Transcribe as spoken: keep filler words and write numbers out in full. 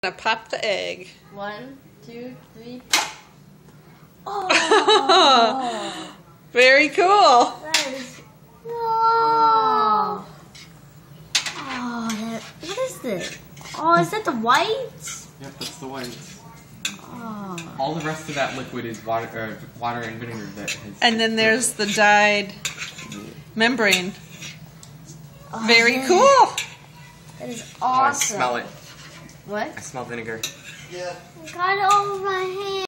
Gonna pop the egg. One, two, three. Oh! Very cool. That is. Oh! Oh, that, what is this? Oh, is that the whites? Yep, that's the whites. Oh. All the rest of that liquid is water, uh, water and vinegar that has. And then there's the dyed membrane. Oh, Very yeah. cool. That is Oh, I awesome. smell it. What? I smell vinegar. Yeah. I got it all over my hand.